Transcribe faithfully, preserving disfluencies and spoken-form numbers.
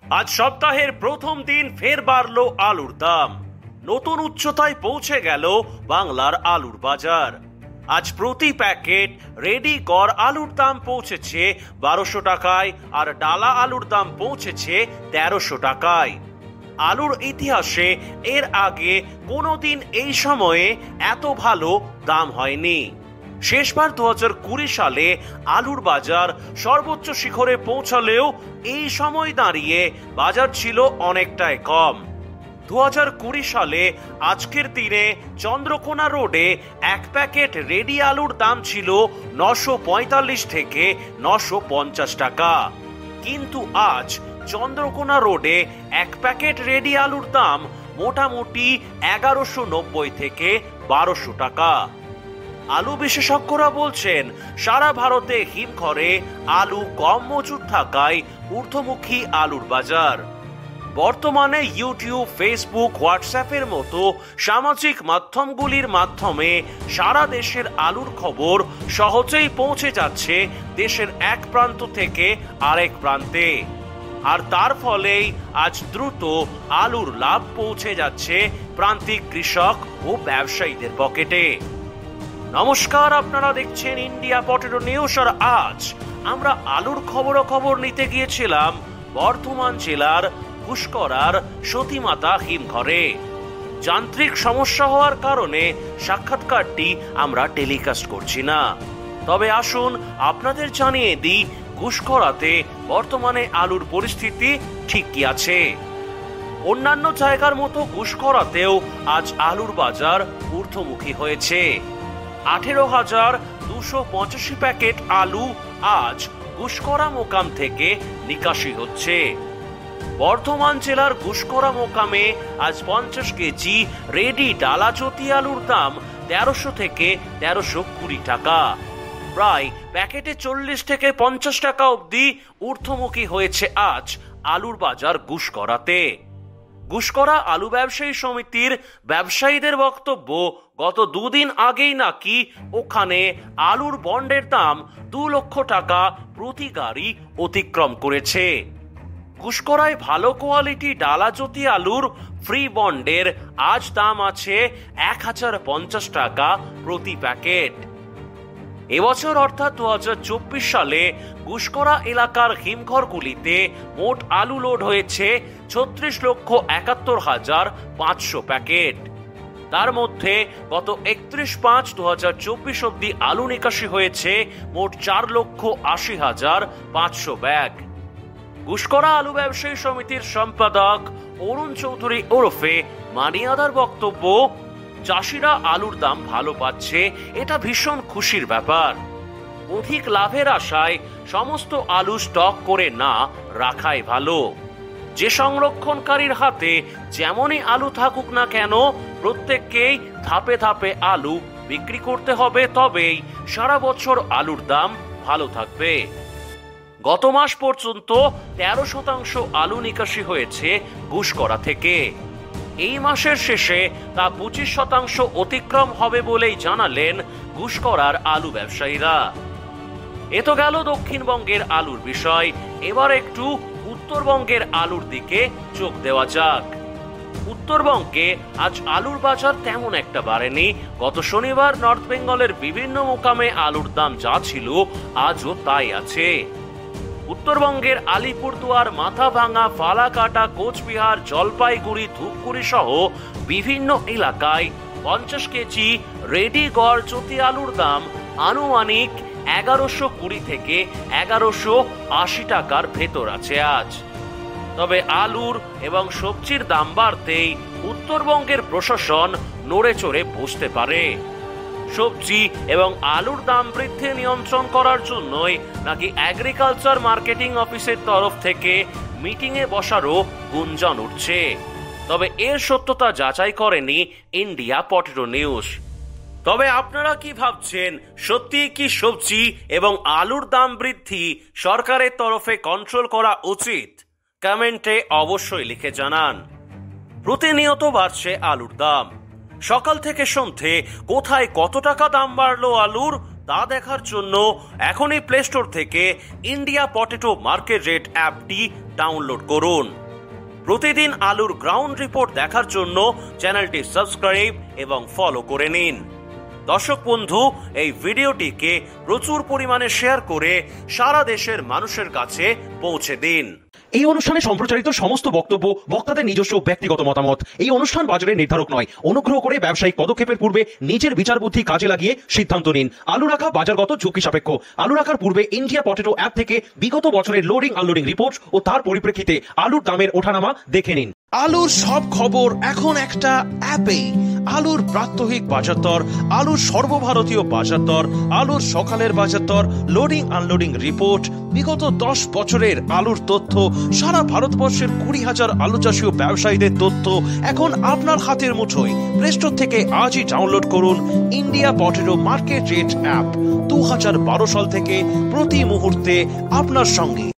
আজ সপ্তাহের প্রথম দিন ফের বাড়ল আলুর দাম। নতুন উচ্চতায় পৌঁছে গেল বাংলার আলুর বাজার। আজ প্রতি প্যাকেট রেডি গড় আলুর দাম পৌঁছেছে বারোশো টাকায়, আর ডালা আলুর দাম পৌঁছেছে তেরোশো টাকায়। আলুর ইতিহাসে এর আগে কোনোদিন এই সময়ে এত ভালো দাম হয়নি। শেষবার দু হাজার কুড়ি সালে আলুর বাজার সর্বোচ্চ শিখরে পৌঁছালেও এই সময় দাঁড়িয়ে বাজার ছিল অনেকটাই কম। দু হাজার কুড়ি সালে আজকের দিনে চন্দ্রকোনা রোডে এক প্যাকেট রেডি আলুর দাম ছিল নশো পঁয়তাল্লিশ থেকে নশো পঞ্চাশ টাকা, কিন্তু আজ চন্দ্রকোনা রোডে এক প্যাকেট রেডি আলুর দাম মোটামুটি এগারোশো নব্বই থেকে বারোশো টাকা। আলু বিশেষজ্ঞরা বলছেন, সারা ভারতে হিমঘরে আলু কম মজুদ থাকায় ঊর্ধ্বমুখী আলুর বাজার। বর্তমানে ইউটিউব, ফেসবুক, হোয়াটসঅ্যাপের মতো সামাজিক মাধ্যমগুলির মাধ্যমে সারা দেশের আলুর খবর সহজেই পৌঁছে যাচ্ছে দেশের এক প্রান্ত থেকে আরেক প্রান্তে, আর তার ফলেই আজ দ্রুত আলুর লাভ পৌঁছে যাচ্ছে প্রান্তিক কৃষক ও ব্যবসায়ীদের পকেটে। নমস্কার, আপনারা দেখছেন ইন্ডিয়া পটেটো নিউজ। আর আজ আমরা আলুর খবরাখবর নিতে গিয়েছিলাম বর্ধমান জেলার ঘুষকরার সতীমাতা হিমঘরে। যান্ত্রিক সমস্যা হওয়ার কারণে সাক্ষাৎকারটি আমরা টেলিকাস্ট করছি না, তবে আসুন আপনাদের জানিয়ে দিই ঘুষকরাতে বর্তমানে আলুর পরিস্থিতি ঠিক কি আছে। অন্যান্য জায়গার মতো ঘুষকরাতেও আজ আলুর বাজার ঊর্ধ্বমুখী হয়েছে। আঠেরো হাজার দুশো পঁচাশি প্যাকেট আলু আজ ঘুষকরা মোকাম থেকে নিকাশি হচ্ছে। বর্ধমান জেলার ঘুষকরা মোকামে আজ পঞ্চাশ কেজি রেডি ডালা জ্যোতি আলুর দাম তেরোশো থেকে তেরোশো কুড়ি টাকা। প্রায় প্যাকেটে চল্লিশ থেকে পঞ্চাশ টাকা অবধি ঊর্ধ্বমুখী হয়েছে আজ আলুর বাজার ঘুষকরাতে। ঘুষকরা আলু ব্যবসায়ী সমিতির ব্যবসায়ীদের বক্তব্য, গত দুদিন আগেই নাকি ওখানে আলুর বন্ডের দাম দু লক্ষ টাকা প্রতি গাড়ি অতিক্রম করেছে। ঘুষকরায় ভালো কোয়ালিটি ডালা জ্যোতি আলুর ফ্রি বন্ডের আজ দাম আছে এক হাজার পঞ্চাশ টাকা প্রতি প্যাকেট। এবছর অর্থাৎ দু হাজার চব্বিশ সালে ঘুষকরা এলাকার হিমঘরগুলিতে মোট আলু লোড হয়েছে ছত্রিশ লক্ষ একাত্তর হাজার পাঁচশো প্যাকেট। তার মধ্যে গত একত্রিশ পাঁচ দু হাজার চব্বিশ অব্দি আলু নিকাশি হয়েছে মোট চার লক্ষ আশি হাজার পাঁচশো ব্যাগ। ঘুষকরা আলু ব্যবসায়ী সমিতির সম্পাদক অরুণ চৌধুরী ওরফে মানিয়াদার বক্তব্য, চাষিরা আলুর দাম ভালো পাচ্ছে, এটা ভীষণ খুশির ব্যাপার। অধিক লাভের আশায় সমস্ত আলু স্টক করে না রাখাই ভালো। যে সংরক্ষণকারীর হাতে যেমনই আলু থাকুক না কেন, প্রত্যেককেই ধাপে ধাপে আলু বিক্রি করতে হবে, তবেই সারা বছর আলুর দাম ভালো থাকবে। গত মাস পর্যন্ত তেরো শতাংশ আলু নিকাশি হয়েছে ঘুষকরা থেকে। এই মাসের শেষে তা পঁচিশ শতাংশ অতিক্রম হবে বলেই জানালেন ঘুষকরার আলু ব্যবসায়ীরা। এ তো গেল দক্ষিণবঙ্গের আলুর বিষয়, এবার একটু উত্তরবঙ্গের আলুর দিকে চোখ দেওয়া যাক। উত্তরবঙ্গে আজ আলুর বাজার তেমন একটা বাড়েনি। গত শনিবার নর্থ বেঙ্গলের বিভিন্ন মোকামে আলুর দাম যা ছিল আজও তাই আছে। উত্তরবঙ্গের আলিপুরদুয়ার, মাথাভাঙা, ফালাকাটা, কোচবিহার, জলপাইগুড়ি, ধূপগুড়ি সহ বিভিন্ন এলাকায় পঞ্চাশ কেজি রেডি গড় জ্যোতি আলুর দাম আনুমানিক এগারোশো কুড়ি থেকে এগারোশো আশি টাকার ভেতর আছে আজ। তবে আলুর এবং সবজির দাম বাড়তেই উত্তরবঙ্গের প্রশাসন নড়ে চড়ে বসতে পারে। সবজি এবং আলুর দাম বৃদ্ধি নিয়ন্ত্রণ করার জন্যই নাকি এগ্রিকালচার মার্কেটিং অফিসের তরফ থেকে মিটিং এ বসারও গুঞ্জন উঠছে। তবে এর সত্যতা যাচাই করেনি ইন্ডিয়া পটেটো নিউজ। তবে আপনারা কি ভাবছেন, সত্যি কি সবজি এবং আলুর দাম বৃদ্ধি সরকারের তরফে কন্ট্রোল করা উচিত? কমেন্টে অবশ্যই লিখে জানান। প্রতিনিয়ত বাড়ছে আলুর দাম। সকাল থেকে সন্ধে কোথায় কত টাকা দাম বাড়লো আলুর, তা দেখার জন্য এখনই প্লে স্টোর থেকে ইন্ডিয়া পটেটো মার্কেট রেট অ্যাপটি ডাউনলোড করুন। প্রতিদিন আলুর গ্রাউন্ড রিপোর্ট দেখার জন্য চ্যানেলটি সাবস্ক্রাইব এবং ফলো করে নিন। দর্শক বন্ধু, এই ভিডিওটিকে প্রচুর পরিমাণে শেয়ার করে সারা দেশের মানুষের কাছে পৌঁছে দিন। এই অনুষ্ঠানে সম্প্রচারিত সমস্ত বক্তব্য বক্তাদের নিজস্ব ব্যক্তিগত মতামত। এই অনুষ্ঠান বাজারের নির্ধারক নয়। অনুগ্রহ করে ব্যবসায়িক পদক্ষেপের পূর্বে নিজের বিচার বুদ্ধি কাজে লাগিয়ে সিদ্ধান্ত নিন। আলু রাখা বাজারগত ঝুঁকি সাপেক্ষ। আলু রাখার পূর্বে ইন্ডিয়া পটেটো অ্যাপ থেকে বিগত বছরের লোডিং আনলোডিং রিপোর্ট ও তার পরিপ্রেক্ষিতে আলুর দামের ওঠানামা দেখে নিন। আলুর সব খবর এখন একটা অ্যাপেই। আলুর প্রাত্যহিক বাজার দর, আলুর সর্বভারতীয় বাজার দর, আলুর সকালের বাজার দর, লোডিং আনলোডিং রিপোর্ট, বিগত দশ বছরের আলুর তথ্য, সারা ভারতবর্ষের কুড়ি হাজার আলু চাষী ও ব্যবসায়ীদের তথ্য এখন আপনার হাতের মুঠোয়। প্লে স্টোর থেকে আজই ডাউনলোড করুন India potato market rate app. দু হাজার বারো সাল থেকে প্রতি মুহূর্তে আপনার সঙ্গে।